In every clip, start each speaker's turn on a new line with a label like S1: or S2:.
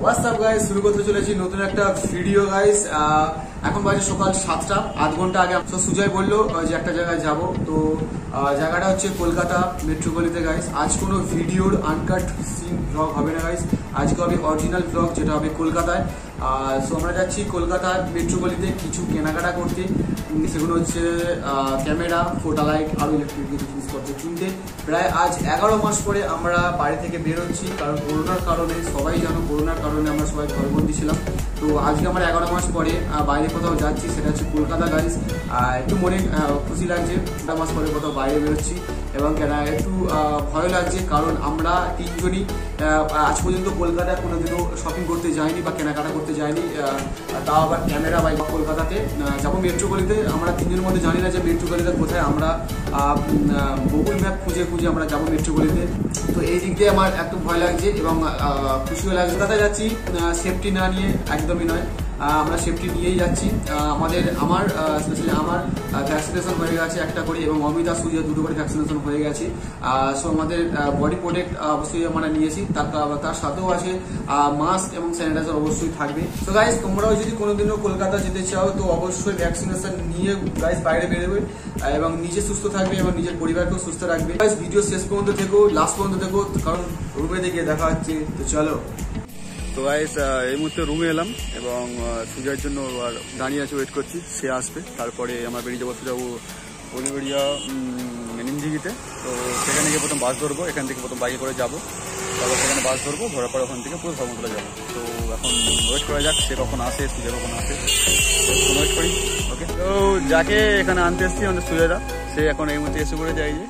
S1: WhatsApp guys, শুরু করতে চলেছি নতুন একটা ভিডিও গাইস। এখন বাজে সকাল 7টা, আধ ঘন্টা আগে সুজয় বললো যে একটা জায়গায় যাব। তো জায়গাটা হচ্ছে কলকাতা মেট্রোপলিতে গাইস। আজ কোনো ভিডিওর আনকাট সিন ব্লগ হবে না গাইস, আজকে হবে অরিজিনাল ব্লগ, যেটা হবে কলকাতায়। সো আমরা যাচ্ছি কলকাতা মেট্রোপলিতে কিছু কেনাকাটা করতে। সেগুলো হচ্ছে ক্যামেরা, ফোটা লাইট, আরও ইলেকট্রিক কিছু জিনিসপত্র কিনতে। প্রায় আজ 11 মাস পরে আমরা বাড়ি থেকে বেরোচ্ছি, কারণ করোনার কারণে, সবাই জানো করোনার কারণে আমরা সবাই ঘরবন্দি ছিলাম। তো আজকে আমরা 11 মাস পরে বাইরে কোথাও যাচ্ছি, সেটা হচ্ছে কলকাতা গাইস। একটু মনে খুশি লাগছে, 2 মাস পরে কোথাও বাইরে বেরোচ্ছি, এবং একটু ভয় লাগছে, কারণ আমরা তিনজনই আজ পর্যন্ত কলকাতায় কোনোদিনও শপিং করতে যাইনি বা কেনাকাটা করতে যাইনি, তাও আবার ক্যামেরা বা কলকাতাতে যাবো মেট্রোপলিতে। আমরা তিনজনের মধ্যে জানি না যে মেট্রোপলিতে কোথায়, আমরা গুগল ম্যাপ খুঁজে খুঁজে আমরা যাবো মেট্রোপলিতে। তো এই দিক দিয়ে আমার একটু ভয় লাগছে এবং খুশিও লাগছে। কলকাতায় যাচ্ছি সেফটি না নিয়ে, একদমই নয়, আমরা সেফটি নিয়েই যাচ্ছি। আমার স্পেশালি আমার ভ্যাকসিনেশন হয়ে গেছে একটা করে, এবং অমিতা সুজা 2টো করে ভ্যাকসিনেশন হয়ে গেছে। সো আমাদের বডি প্রোটেক্ট অবশ্যই আমরা নিয়েছি, তার সাথেও আছে মাস্ক এবং স্যানিটাইজার অবশ্যই থাকবে। তো গাইস, তোমরাও যদি কোনোদিনও কলকাতা যেতে চাও তো অবশ্যই ভ্যাকসিনেশন নিয়ে গাইস বাইরে বেরোবে, এবং নিজে সুস্থ থাকবে এবং নিজের পরিবারকেও সুস্থ রাখবে। গাইস, ভিডিও শেষ পর্যন্ত থেকো, লাস্ট পর্যন্ত থেকো, কারণ রুমে গিয়ে দেখা হচ্ছে। তো চলো। তো গাইস, এই মুহূর্তে রুমে এলাম এবং সুজয়ের জন্য আর দাঁড়িয়ে আছে, ওয়েট করছি, সে আসবে। তারপরে আমরা বেরিয়ে যাবো, যাবো হলিবেড়িয়া নিমদিঘিতে। তো সেখানে গিয়ে প্রথম বাস ধরবো, এখান থেকে প্রথম বাইকে করে যাবো, তারপর সেখানে বাস ধরবো, ধরার পর ওখান থেকে পুরো ধর্মতলা যাবো। তো এখন ওয়েট করা যাক, সে কখন আসে, সুজয় কখন আসে, ওয়েট করি। ওকে, তো যাকে এখানে আনতে এসছি আমাদের সুজয়দা, সে এখন এই মুহূর্তে এসে করে যাই যে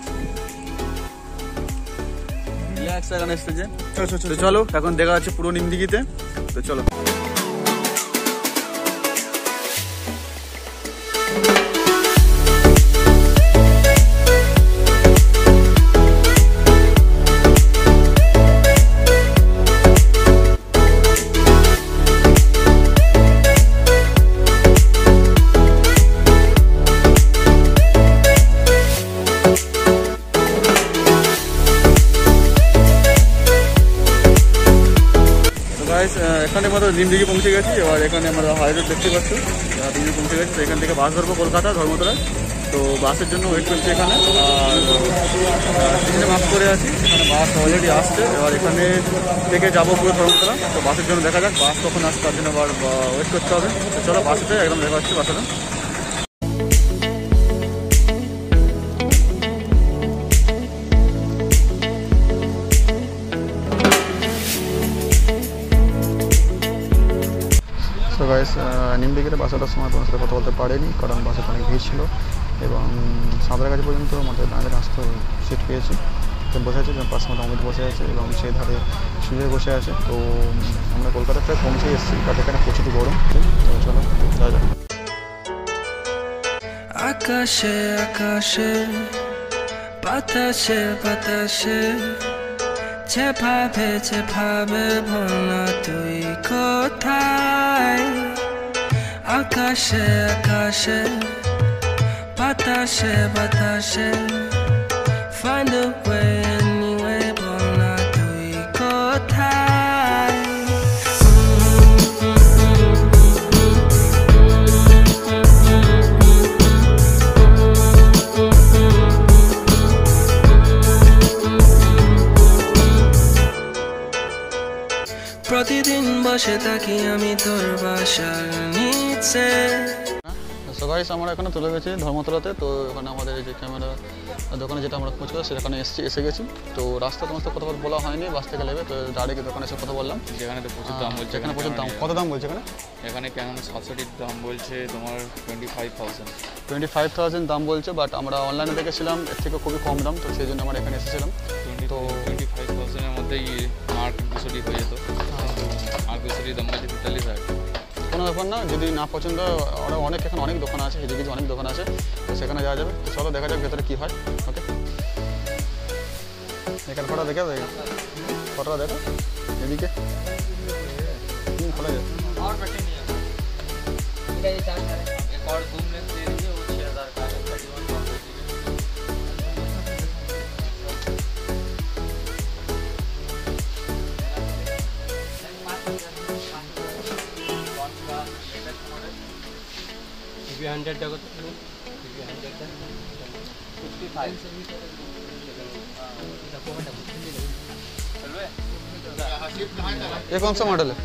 S1: চলো, এখন দেখা যাচ্ছে পুরো নিমদিঘিতে। তো চলো। এখানে আমরা নিমদিঘি পৌঁছে গেছি। এবার এখানে আমরা হাই রোড দেখতে পাচ্ছি, নিমদিঘি পৌঁছে গেছি। তো এখান থেকে বাস ধরবো কলকাতা ধর্মতলায়। তো বাসের জন্য ওয়েট করছি এখানে, আর তিনটে মাস্ক করে আছি। এখানে বাস অলরেডি আসছে, এবার এখানে থেকে যাবো পুরো ধর্মতলা। তো বাসের জন্য দেখা যাক বাস কখন আসছে, তার জন্য আবার ওয়েট করতে হবে। তো চলো, বাসেতে একদম দেখা হচ্ছে বাসে। তো গাইস, নিমদিঘিতে বাস আসার সময় তোমার সাথে কথা বলতে পারিনি, কারণ বাসে অনেক ভিড় ছিল, এবং সাঁতরাগাছি পর্যন্ত আমাদের দাঁড়িয়ে আসতে সিট পেয়েছি। তো বসে আছে, পাশে মতো অমিত বসে আছে, এবং সেই ধারে সুজয় বসে আছে। তো আমরা কলকাতা প্রায় পৌঁছে এসেছি, বাট এখানে প্রচুর গরম। তো চলো যাওয়া যাক।
S2: আকাশে আকাশে বাতাসে বাতাসে যেভাবে যেভাবে বলনা তুই কোথায়। আকাশে আকাশে বাতাসে বাতাসে find a way anyway, বলনা তুই কোথায়। প্রতিদিন বসে থাকি আমি তোর বাসার নিচে।
S1: সো গাইস, আমরা এখানে চলে গেছি ধর্মতলাতে। তো এখানে আমাদের যে ক্যামেরা দোকানে যেটা আমরা খোঁজ করি, সেখানে এসে গেছি। তো রাস্তা তোমার সাথে কথা বলা হয়নি, বাস থেকে নেবে। তো ডাইরেক্ট দোকানে এসে কথা বললাম, যেখানে তো প্রচুর দাম বলছে। এখানে প্রচুর দাম, কত দাম বলছে এখানে?
S3: এখানে ক্যানোন 700 দাম বলছে তোমার
S1: 25,000 দাম বলছে, বাট আমরা অনলাইনে দেখেছিলাম এর থেকে খুবই কম দাম। তো সেই জন্য আমরা এখানে এসেছিলাম। তো
S3: 25,000 এর মধ্যেই আর 200 হয়ে যেত। আর 200 দাম বলছে 43,000।
S1: কোনো ব্যাপার না, যদি না পছন্দ, ওরা অনেক এখানে অনেক দোকান আছে, এদিকে অনেক দোকান আছে, তো সেখানে যাওয়া যাবে। তো চলো দেখা যাক ভেতরে কী হয়। ওকে, এখানে ফটো দেখে ফটোটা দেখো, এদিকে খোলা যায়।
S4: ये कौन सा मॉडल है?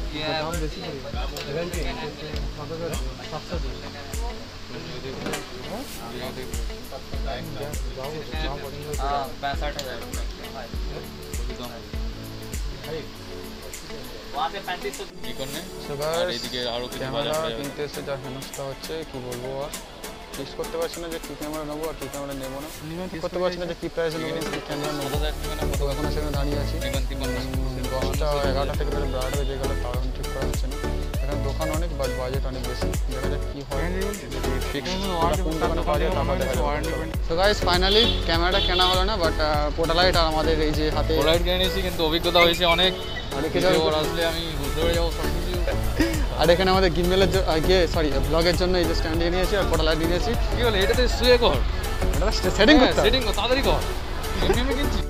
S4: ক্যামেরা কিনতে এসে যা হেনস্থা হচ্ছে কি বলবো, আর ফিক্স করতে পারছি না যে কী ক্যামেরা নেবো আর কী ক্যামেরা নেবো না, ঠিক করতে পারছি না যে কী প্রাইসে নেবো কী ক্যামেরা নেবো। তো এখনও সেখানে দাঁড়িয়ে আছি, 10টা 11টা থেকে ধরে 12টা বেজে গেলে তাও এখন ঠিক করা হচ্ছে না। এখানে দোকান অনেক, বাট বাজেট অনেক বেশি, দেখা যাক কী হয়। তো গাইস ফাইনালি ক্যামেরাটা কেনা হলো না, বাট পোর্টালাইট আর আমাদের এই যে হাতে
S3: লাইট কিনে নিয়েছি, কিন্তু অভিজ্ঞতা হয়েছে অনেক। আসলে আমি বুঝতে পেরে যাবো সব কিছু।
S4: আর এখানে আমাদের গিম্বেলের ব্লগের জন্য এই যে স্ট্যান্ড নিয়ে নিয়েছি আর পোর্টালাইট নিয়ে নিয়েছি।
S3: কি বলে এটাতে শুয়ে কর,
S4: এটা সেটিং করতে
S3: সেটিং কর, তাড়াতাড়ি কর। এমনি কিনছি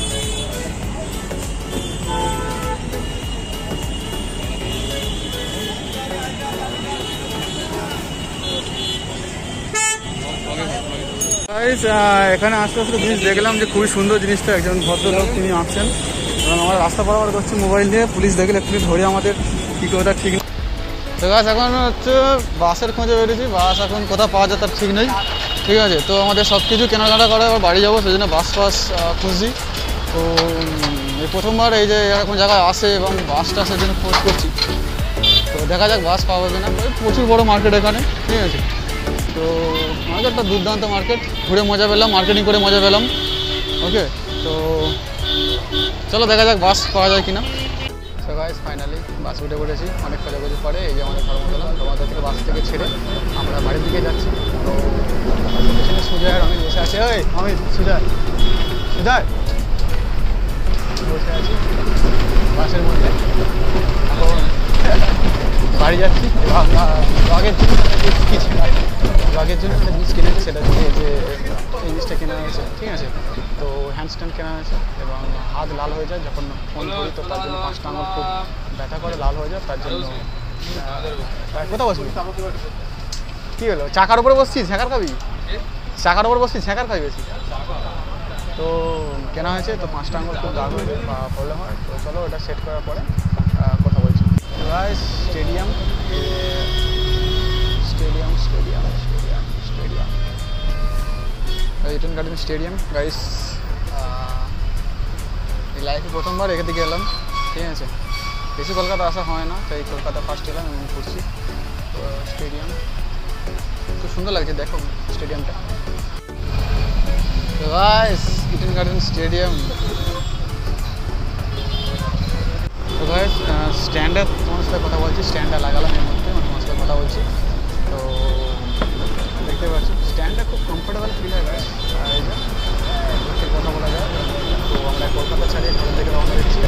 S4: এখানে আস্তে আস্তে জিনিস দেখলাম যে খুবই সুন্দর জিনিসটা, একজন ভদ্রলোক তিনি আঁকছেন এবং আমরা রাস্তা পারাপার করছি মোবাইল নিয়ে, পুলিশ দেখলে একটু ধরে আমাদের কী কথা ঠিক নেই। তো গাছ এখন হচ্ছে বাসের খোঁজে বেরিয়েছি, বাস এখন কোথাও পাওয়া যায় তার ঠিক নেই, ঠিক আছে। তো আমাদের সব কিছু কেনাকাটা করে আবার বাড়ি যাবো, সেই জন্য বাস খুঁজছি। তো এই প্রথমবার এই যে এরকম জায়গায় আসে এবং বাসটা সেজন্য খোঁজ করছি। তো দেখা যাক বাস পাবো কিনা। প্রচুর বড় মার্কেট এখানে, ঠিক আছে। তো মার্কেটটা দুর্দান্ত মার্কেট, ঘুরে মজা পেলাম, মার্কেটিং করে মজা পেলাম। ওকে, তো চলো দেখা যাক বাস পাওয়া যায় কিনা। তো গাইস ফাইনালি বাস উঠে পড়েছি অনেক খোঁজাখুঁজি পরে। এই যে আমাদের ধর্মতলা থেকে বাস থেকে ছেড়ে আমরা বাড়ির দিকে যাচ্ছি। তো এখানে সুজয় আর অমিত বসে আছে। ওই অমিত, সুজয় বসে আছি বাসের মধ্যে। এখন বাড়ি যাচ্ছি। ব্লগের জন্য একটা জিনিস কিনেছি, সেটা হচ্ছে যে এই জিনিসটা কেনা হয়েছে, ঠিক আছে। তো হ্যান্ডস্ট্যান্ড কেনা হয়েছে এবং হাত লাল হয়ে যায় যখন ফোন করি, তো তার জন্য 5টা আঙুল খুব ব্যথা করে, লাল হয়ে যায়, তার জন্য। কোথাও বসবি? কী হলো, চাকার উপরে বসছিস, ঝ্যাঁকার খাবি? চাকার উপরে বসছিস, ঝ্যাঁকার খাবি বেশি? তো কেনা হয়েছে, তো 5টা আঙুল খুব দাগ হয়ে যায় বা প্রবলেম হয়। তো চলো ওটা সেট করার পরে কথা বলছি। Stadium Eden garden stadium guys. এই লাইফে প্রথমবার এখান থেকে এলাম, ঠিক আছে। বেশি কলকাতা আসা হয় না, তাই কলকাতা ফার্স্ট এলাম এবং ঘুরছি। তো স্টেডিয়াম খুব সুন্দর লাগছে, দেখো স্টেডিয়ামটা। তো গাইস ইডেন গার্ডেন স্টেডিয়াম। তো গাইস স্ট্যান্ডে তোমার সাথে কথা বলছি, স্ট্যান্ডটা লাগালাম এর মধ্যে, তোমার সাথে কথা বলছি। তো দেখতে পাচ্ছি স্ট্যান্ডটা খুব কমফোর্টেবল ফিল হয় গাইস। এই যে কথা বলা যায়। তো আমরা কলকাতা ছাড়িয়ে ঘর থেকে রওনা দিচ্ছি।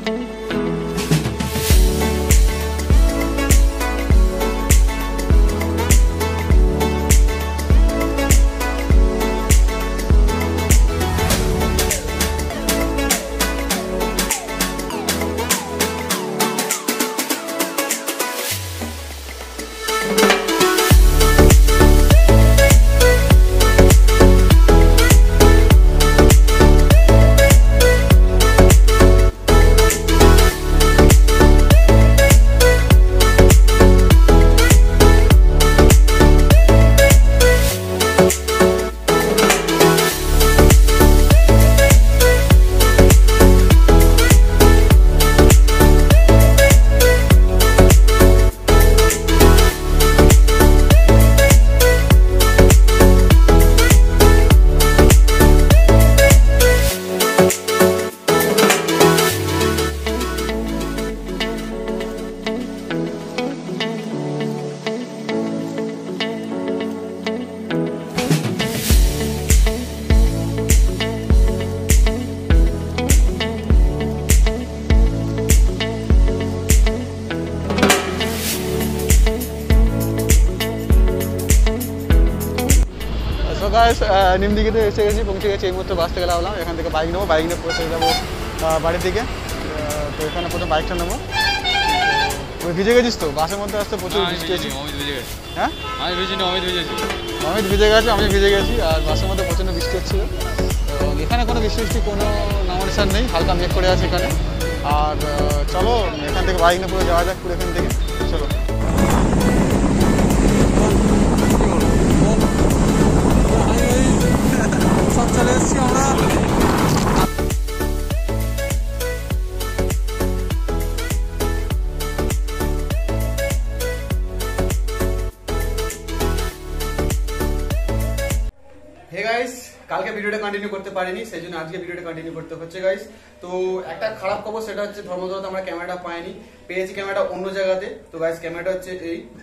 S4: নিমদিঘিতে এসে গেছি, পৌঁছে গেছি। এই মুহূর্তে বাস থেকে নামলাম, এখান থেকে বাইক নেবো, বাইক নিয়ে পৌঁছে যাবো বাড়ির দিকে। তো এখানে প্রথম বাইকটা নেবো, ওই ভিজে গেছিস তো বাসের মধ্যে আসতে প্রচুর
S3: আমি
S4: বৃষ্টি হয়েছে।
S3: ভিজিনি, অমিত ভিজে গেছে।
S4: হ্যাঁ
S3: আমি ভিজিনি, অমিত ভিজেছি।
S4: অমিত ভিজে গেছে, আমি ভিজে গেছি, আর বাসের মধ্যে প্রচণ্ড বৃষ্টি হচ্ছিল। তো এখানে কোনো বৃষ্টি কোনো নামানিসার নেই, হালকা মেঘ করে আছে এখানে। আর চলো এখান থেকে বাইক নিয়ে পুরো যাওয়া যাক পুরো এখান থেকে, চলো। সব চলে এসেছি আমরা।
S1: হে গাইস, কালকে ভিডিওটা কন্টিনিউ করতে পারিনি, সেই জন্য আজকে ভিডিওটা কন্টিনিউ করতে হচ্ছে গাইস। তো একটা খারাপ খবর, সেটা হচ্ছে ধর্মতলাতে আমরা ক্যামেরাটা পাইনি, পেয়েছি ক্যামেরাটা অন্য জায়গাতে। তো গাইস ক্যামেরাটা হচ্ছে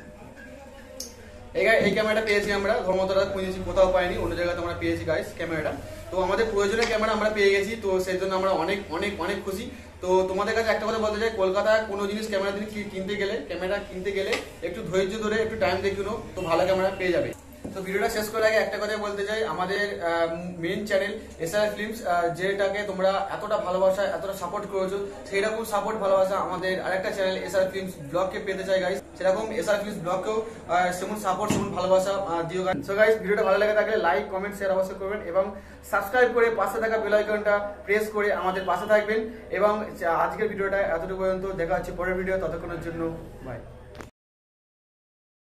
S1: এই ক্যামেরাটা পেয়েছি আমরা ধর্মতলা খুঁজেছি, কোথাও পাইনি, অন্য জায়গাতে আমরা পেয়েছি গাইস ক্যামেরাটা। তো আমাদের প্রয়োজনীয় ক্যামেরা আমরা পেয়ে গেছি, তো সেই জন্য আমরা অনেক অনেক অনেক খুশি। তো তোমাদের কাছে একটা কথা বলতে চাই, কলকাতায় কোনো জিনিস ক্যামেরা ক্যামেরা কিনতে গেলে একটু ধৈর্য ধরে একটু টাইম দেখে নাও, তো ভালো ক্যামেরা পেয়ে যাবে। তো ভিডিওটা শেষ করার আগে একটা কথা বলতে চাই, আমাদের মেইন চ্যানেল SRA Films, যেটাকে তোমরা এতটা ভালোবাসা এতটা সাপোর্ট করেছো, সেই রকম সাপোর্ট ভালোবাসা আমাদের আরেকটা চ্যানেল SRA Films ব্লগকে পেতে চাই গাইস। সেরকম SRA Films ব্লগকেও সেমন সাপোর্ট সেমন ভালোবাসা দিও গাইস। সো গাইস, ভিডিওটা ভালো লাগে থাকলে লাইক কমেন্ট শেয়ার অবশ্যই করবেন, এবং সাবস্ক্রাইব করে পাশে থাকা বেল আইকনটা প্রেস করে আমাদের পাশে থাকবেন। এবং আজকের ভিডিওটা এতটুকু পর্যন্ত, দেখা হচ্ছে পরের ভিডিও, ততক্ষণের জন্য বাই।